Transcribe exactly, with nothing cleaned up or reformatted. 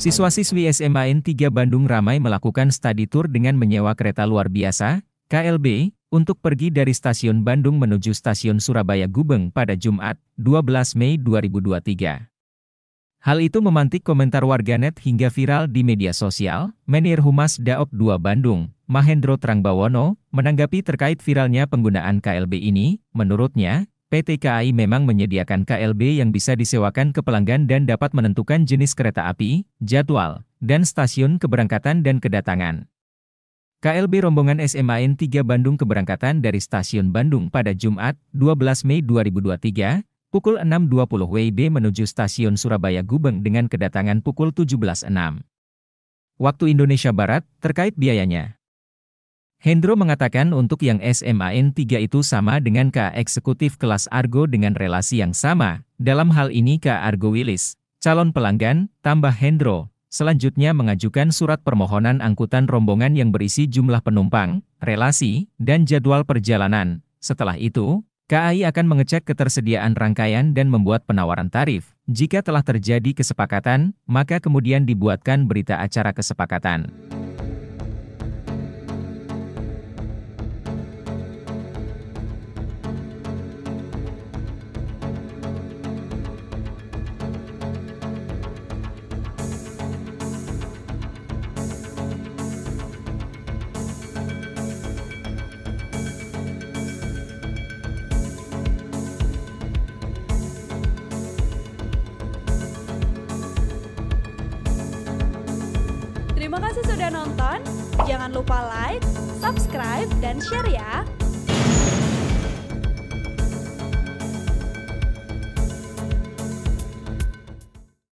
Siswa-siswi S M A N tiga Bandung ramai melakukan study tour dengan menyewa kereta luar biasa, K L B, untuk pergi dari stasiun Bandung menuju stasiun Surabaya Gubeng pada Jumat, dua belas Mei dua ribu dua puluh tiga. Hal itu memantik komentar warganet hingga viral di media sosial. Menir Humas Daop dua Bandung, Mahendro Trangbawono, menanggapi terkait viralnya penggunaan K L B ini. Menurutnya, P T K A I memang menyediakan K L B yang bisa disewakan ke pelanggan dan dapat menentukan jenis kereta api, jadwal, dan stasiun keberangkatan dan kedatangan. K L B rombongan S M A N tiga Bandung keberangkatan dari stasiun Bandung pada Jumat, dua belas Mei dua ribu dua puluh tiga, pukul enam dua puluh W I B menuju stasiun Surabaya Gubeng dengan kedatangan pukul tujuh belas enam waktu Indonesia Barat. Terkait biayanya, Hendro mengatakan untuk yang S M A N tiga itu sama dengan K A eksekutif kelas Argo dengan relasi yang sama, dalam hal ini K A Argo Wilis, calon pelanggan, tambah Hendro, selanjutnya mengajukan surat permohonan angkutan rombongan yang berisi jumlah penumpang, relasi, dan jadwal perjalanan. Setelah itu, K A I akan mengecek ketersediaan rangkaian dan membuat penawaran tarif. Jika telah terjadi kesepakatan, maka kemudian dibuatkan berita acara kesepakatan. Terima kasih sudah nonton, jangan lupa like, subscribe, dan share ya!